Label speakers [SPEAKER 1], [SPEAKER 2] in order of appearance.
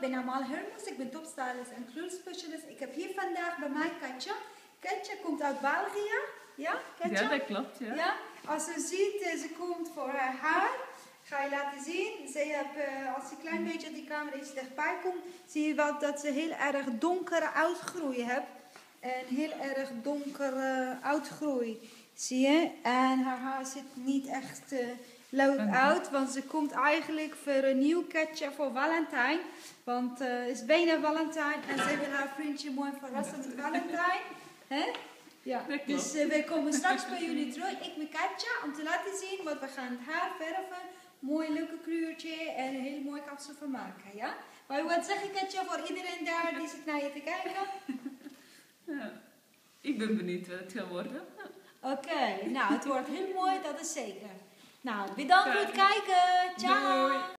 [SPEAKER 1] ben Amal Hermans, ik ben topstylist en kleurspecialist. Ik heb hier vandaag bij mij Katja. Katja komt uit België. Ja, Katja?
[SPEAKER 2] Ja, dat klopt. Ja.
[SPEAKER 1] Ja? Als je ziet, ze komt voor haar haar. Ga je laten zien. Ze heeft, als je een klein beetje die camera iets dichtbij komt, zie je wel dat ze heel erg donkere uitgroei heeft. En heel erg donkere uitgroei. Zie je? En haar haar ziet niet echt leuk uit, want ze komt eigenlijk voor een nieuw Katja voor Valentijn. Want het is bijna Valentijn en ze wil haar vriendje mooi verrassen met Valentijn. Hè? Ja, dus we komen straks bij jullie terug, ik met Katja, om te laten zien wat we gaan het haar verven. Mooi leuke kleurtje en een hele mooie kapsel van maken, ja? Maar wat zeg je, Katja, voor iedereen daar die zit naar je te kijken?
[SPEAKER 2] Ja. Ik ben benieuwd wat het gaat worden.
[SPEAKER 1] Oké, nou het wordt heel mooi, dat is zeker. Nou, bedankt voor het kijken. Ciao!
[SPEAKER 2] Doei.